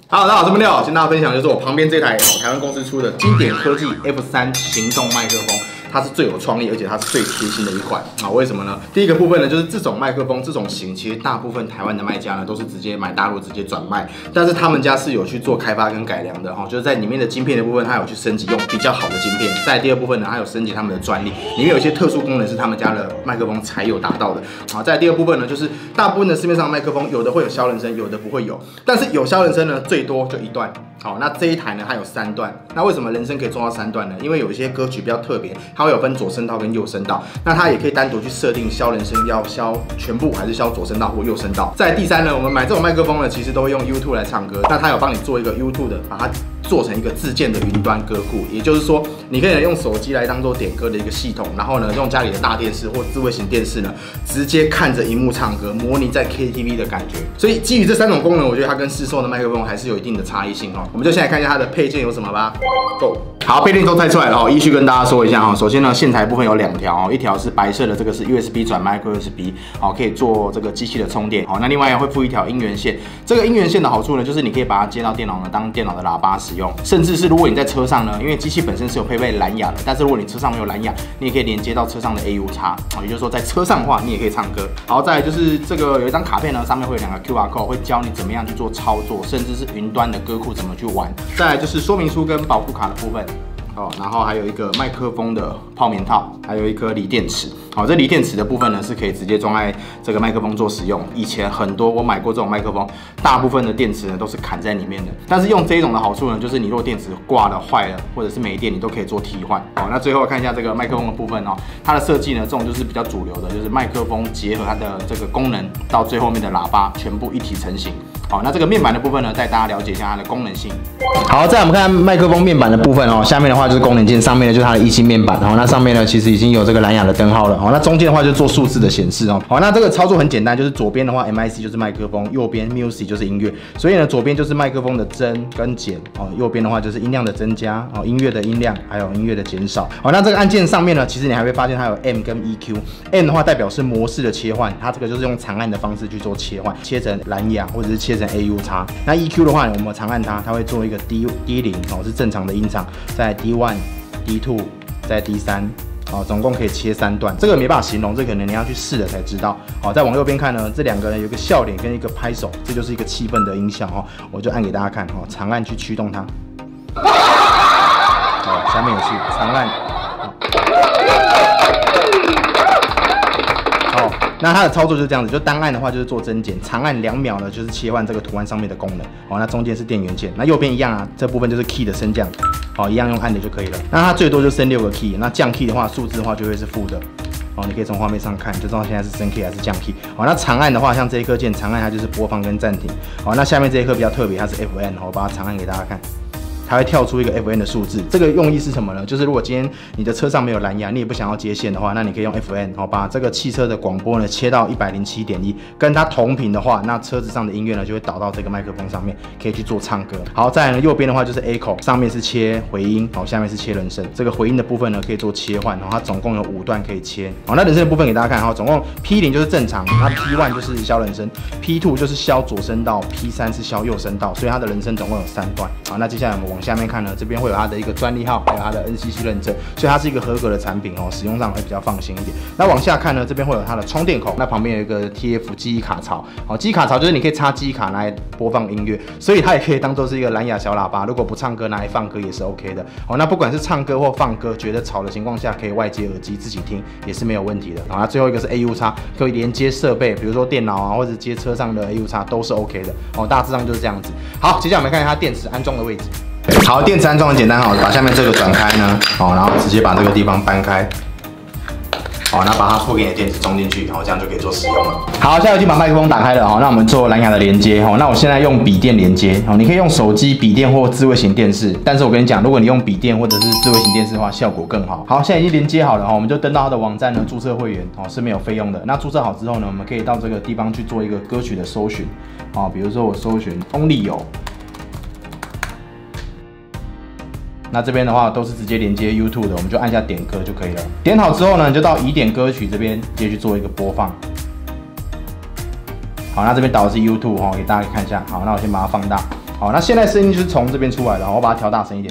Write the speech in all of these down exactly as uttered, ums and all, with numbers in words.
好，大家好，我是木六，先跟大家分享就是我旁边这台台湾公司出的经典科技 F 三 行动麦克风。 它是最有创意，而且它是最贴心的一款啊！为什么呢？第一个部分呢，就是这种麦克风这种型，其实大部分台湾的卖家呢都是直接买大陆直接转卖，但是他们家是有去做开发跟改良的哈，就是在里面的晶片的部分，它有去升级用比较好的晶片。在第二部分呢，它有升级他们的专利，里面有一些特殊功能是他们家的麦克风才有达到的。好，在第二部分呢，就是大部分的市面上的麦克风有的会有消人声，有的不会有，但是有消人声呢，最多就一段。 好，那这一台呢，它有三段。那为什么人声可以做到三段呢？因为有一些歌曲比较特别，它会有分左声道跟右声道。那它也可以单独去设定消人声要消全部还是消左声道或右声道。在第三呢，我们买这种麦克风呢，其实都会用 YouTube 来唱歌。那它有帮你做一个 YouTube 的，把它做成一个自建的云端歌库，也就是说，你可以用手机来当做点歌的一个系统，然后呢，用家里的大电视或智慧型电视呢，直接看着荧幕唱歌，模拟在 K T V 的感觉。所以基于这三种功能，我觉得它跟市售的麦克风还是有一定的差异性哦。 我们就先来看一下它的配件有什么吧。Go。好，配件都带出来了哦，依序跟大家说一下哈。首先呢，线材部分有两条哦，一条是白色的，这个是 U S B 转 Micro U S B， 好，可以做这个机器的充电。好，那另外会附一条音源线。这个音源线的好处呢，就是你可以把它接到电脑呢，当电脑的喇叭使用，甚至是如果你在车上呢，因为机器本身是有配备蓝牙的，但是如果你车上没有蓝牙，你也可以连接到车上的 A U 叉，好，也就是说在车上的话，你也可以唱歌。好，再来就是这个有一张卡片呢，上面会有两个 Q R code， 会教你怎么样去做操作，甚至是云端的歌库怎么去玩。再来就是说明书跟保护卡的部分。 哦，然后还有一个麦克风的泡棉套，还有一颗锂电池。好，这锂电池的部分呢是可以直接装在这个麦克风做使用。以前很多我买过这种麦克风，大部分的电池呢都是砍在里面的。但是用这一种的好处呢，就是你如果电池挂了、坏了，或者是没电，你都可以做替换。好，那最后看一下这个麦克风的部分哦，它的设计呢，这种就是比较主流的，就是麦克风结合它的这个功能到最后面的喇叭，全部一体成型。 好，那这个面板的部分呢，带大家了解一下它的功能性。好，再来我们看麦克风面板的部分哦，下面的话就是功能键，上面呢就是它的液晶面板，然后那上面呢其实已经有这个蓝牙的灯号了。好，那中间的话就做数字的显示哦。好，那这个操作很简单，就是左边的话 M I C 就是麦克风，右边 Music 就是音乐，所以呢左边就是麦克风的增跟减哦，右边的话就是音量的增加哦，音乐的音量还有音乐的减少。好，那这个按键上面呢，其实你还会发现它有 M 跟 E Q。M 的话代表是模式的切换，它这个就是用长按的方式去做切换，切成蓝牙或者是切成 A U 叉。那 E Q 的话，我们长按它，它会做一个 D D 零哦，是正常的音场，在 D 一、D 二，在 D 三。 哦，总共可以切三段，这个没办法形容，这可能你要去试了才知道。好，再往右边看呢，这两个人有一个笑脸跟一个拍手，这就是一个气氛的音效哦。我就按给大家看哦，长按去驱动它。好，下面也是长按。好，那它的操作就是这样子，就单按的话就是做增减，长按两秒呢就是切换这个图案上面的功能。好，那中间是电源键，那右边一样啊，这部分就是 key 的升降。 好，一样用按钮就可以了。那它最多就升六个 key， 那降 key 的话，数字的话就会是负的。好，你可以从画面上看，就知道现在是升 key 还是降 key。好，那长按的话，像这一颗键，长按它就是播放跟暂停。好，那下面这一颗比较特别，它是 F N， 我把它长按给大家看。 它会跳出一个 F N 的数字，这个用意是什么呢？就是如果今天你的车上没有蓝牙，你也不想要接线的话，那你可以用 F N， 好把这个汽车的广播呢切到 一百零七点一， 跟它同频的话，那车子上的音乐呢就会导到这个麦克风上面，可以去做唱歌。好，再来呢右边的话就是 Echo， 上面是切回音，好，下面是切人声。这个回音的部分呢可以做切换，然后它总共有五段可以切。好，那人声的部分给大家看，好，总共 P 零 就是正常，那 P 一 就是消人声 ，P 二 就是消左声道 ，P 三 是消右声道，所以它的人声总共有三段。好，那接下来我们往下面看呢，这边 会有它的一个专利号，还有它的 N C C 认证，所以它是一个合格的产品哦，使用上会比较放心一点。那往下看呢，这边会有它的充电口，那旁边有一个 T F 记忆卡槽，好，记忆卡槽就是你可以插记忆卡来播放音乐，所以它也可以当做是一个蓝牙小喇叭，如果不唱歌拿来放歌也是 OK 的。好，那不管是唱歌或放歌，觉得吵的情况下，可以外接耳机自己听也是没有问题的。好，那最后一个是 A U 叉，可以连接设备，比如说电脑啊，或者接车上的 A U 叉都是 OK 的。哦，大致上就是这样子。好，接下来我们看一下它电池安装的位置。 好，电池安装很简单，好，把下面这个转开呢，好，然后直接把这个地方搬开，好，然后把它附给你的电池装进去，然后这样就可以做使用了。好，现在已经把麦克风打开了，好，那我们做蓝牙的连接，好，那我现在用笔电连接，好，你可以用手机、笔电或智慧型电视，但是我跟你讲，如果你用笔电或者是智慧型电视的话，效果更好。好，现在已经连接好了，哈，我们就登到它的网站呢，注册会员，哦，是没有费用的。那注册好之后呢，我们可以到这个地方去做一个歌曲的搜寻，啊，比如说我搜寻 Only 有。 那这边的话都是直接连接 YouTube 的，我们就按下点歌就可以了。点好之后呢，你就到已点歌曲这边直接去做一个播放。好，那这边导的是 YouTube 哈，给大家看一下。好，那我先把它放大。 好，那现在声音就是从这边出来的，我把它调大声一点。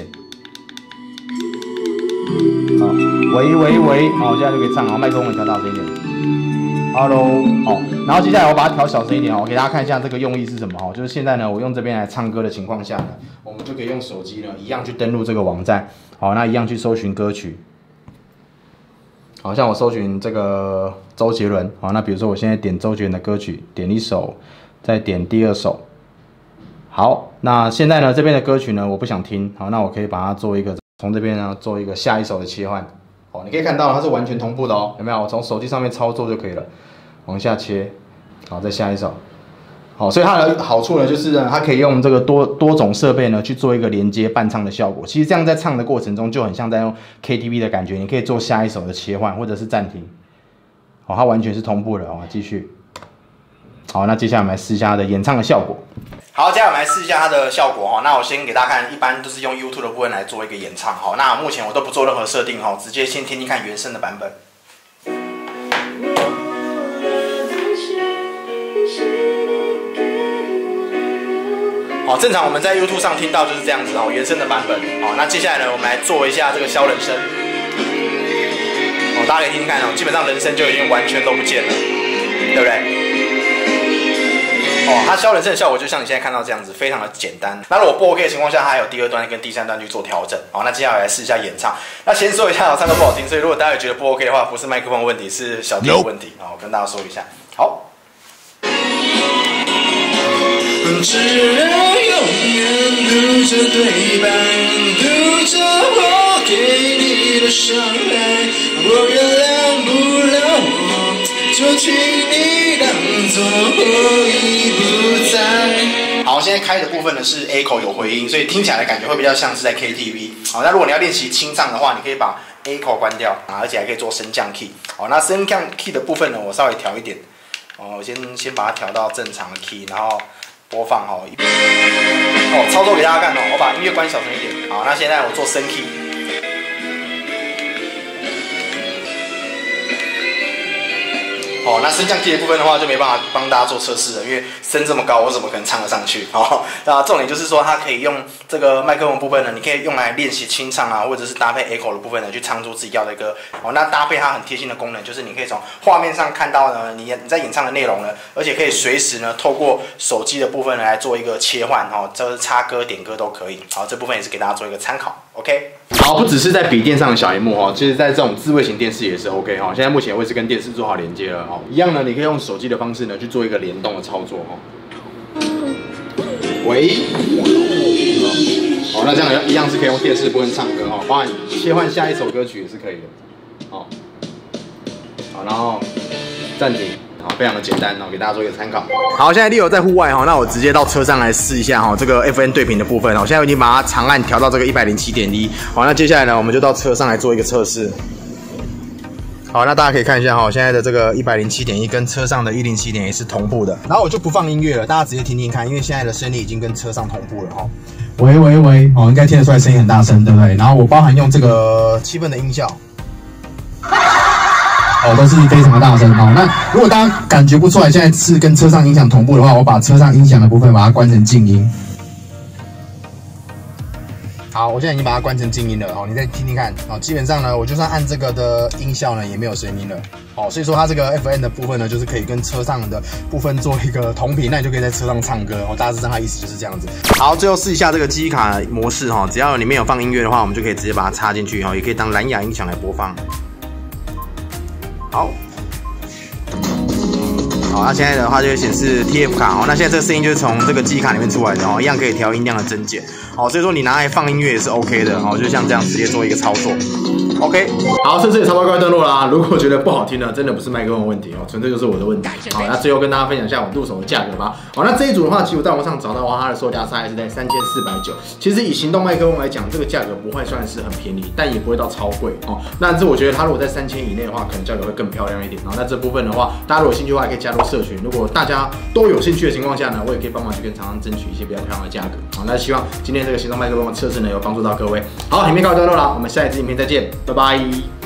好，喂喂喂，好，现在就可以唱，好，麦克风调大声一点。Hello， 好，然后接下来我把它调小声一点哦，我给大家看一下这个用意是什么哈，就是现在呢，我用这边来唱歌的情况下呢，我们就可以用手机呢一样去登录这个网站，好，那一样去搜寻歌曲。好像我搜寻这个周杰伦，好，那比如说我现在点周杰伦的歌曲，点一首，再点第二首。好，那现在呢这边的歌曲呢我不想听，好，那我可以把它做一个从这边呢做一个下一首的切换。哦，你可以看到它是完全同步的哦，有没有？我从手机上面操作就可以了，往下切，好，再下一首。好，所以它的好处呢，就是呢，它可以用这个多多种设备呢去做一个连接伴唱的效果。其实这样在唱的过程中就很像在用 K T V 的感觉，你可以做下一首的切换或者是暂停。好，它完全是同步的哦，继续。好，那接下来我们来试一下它的演唱的效果。好，接下来我们来试一下它的效果哈。那我先给大家看，一般都是用 YouTube 的部分来做一个演唱哈。那目前我都不做任何设定哈，直接先听听看原声的版本。好，正常我们在 YouTube 上听到就是这样子哦，原声的版本。好，那接下来呢，我们来做一下这个消人声。哦，大家可以听听看哦，基本上人声就已经完全都不见了，对不对？哦，它消人声的效果就像你现在看到这样子，非常的简单。那如果不 OK 的情况下，它还有第二段跟第三段去做调整。好，那接下来来试一下演唱。那先说一下，我唱歌不好听，所以如果大家觉得不 OK 的话，不是麦克风问题，是小弟的问题。好，我跟大家说一下。好。只能永远读着对白，读着我给你的伤害。我原谅不了我，就请你当作我已不在。好，现在开的部分呢是 A 口有回音，所以听起来的感觉会比较像是在 K T V。好，那如果你要练习清唱的话，你可以把 A 口关掉啊，而且还可以做升降 key。好，那升降 key 的部分呢，我稍微调一点。哦，我先先把它调到正常的 key， 然后播放哦。哦，操作给大家看哦，我把音乐关小声一点。好，那现在我做升 key。哦，那升降 key 的部分的话，就没办法帮大家做测试了，因为升这么高，我怎么可能唱得上去？哦，那重点就是说，它可以用这个麦克风部分呢，你可以用来练习清唱啊，或者是搭配 echo 的部分呢，去唱出自己要的歌。哦，那搭配它很贴心的功能，就是你可以从画面上看到呢，你你在演唱的内容呢，而且可以随时呢，透过手机的部分呢来做一个切换，哦，就是插歌、点歌都可以。好，这部分也是给大家做一个参考。OK。好，不只是在笔电上的小萤幕哦，其实在这种智慧型电视也是 OK 哈。现在目前我也是跟电视做好连接了哦，一样呢，你可以用手机的方式呢去做一个联动的操作哦。喂，好，那这样一样是可以用电视部分唱歌哦，包含切换下一首歌曲也是可以的。好，好，然后暂停。好，非常的简单哦，给大家做一个参考。好，现在Leo在户外哈，那我直接到车上来试一下哈，这个 F N 对频的部分哦。现在我已经把它长按调到这个 一百零七点一。好，那接下来呢，我们就到车上来做一个测试。好，那大家可以看一下哈，现在的这个 一百零七点一跟车上的 一零七点一是同步的。然后我就不放音乐了，大家直接听听看，因为现在的声音已经跟车上同步了哈。喂喂喂，哦，应该听得出来声音很大声，对不对？然后我包含用这个气氛的音效。哦，都是非常的大声哦。那如果大家感觉不出来，现在是跟车上音响同步的话，我把车上音响的部分把它关成静音。好，我现在已经把它关成静音了哦，你再听听看哦。基本上呢，我就算按这个的音效呢，也没有声音了哦。所以说它这个 F N 的部分呢，就是可以跟车上的部分做一个同频，那你就可以在车上唱歌哦。大致上它意思就是这样子。好，最后试一下这个记忆卡模式哈，只要里面有放音乐的话，我们就可以直接把它插进去哈，也可以当蓝牙音响来播放。好，好，那现在的话就会显示 T F 卡哦。那现在这个声音就是从这个记忆卡里面出来的哦，一样可以调音量的增减哦。所以说你拿来放音乐也是 OK 的哦，就像这样直接做一个操作。OK， 好，这次也差不多告一段落啦。如果觉得不好听呢，真的不是麦克风的问题哦，纯粹就是我的问题。好，那最后跟大家分享一下我入手的价格吧。好，那这一组的话，其实我在网上找到的话，它的售价大概是在三千四百九。其实以行动麦克风来讲，这个价格不会算是很便宜，但也不会到超贵哦。那这我觉得它如果在三千以内的话，可能价格会更漂亮一点。然后那这部分的话，大家如果有兴趣的话，也可以加入社群。如果大家都有兴趣的情况下呢，我也可以帮忙去跟厂商争取一些比较漂亮的价格。好，那希望今天这个行动麦克风的测试呢，有帮助到各位。好，影片告一段落了，我们下一支影片再见，拜拜。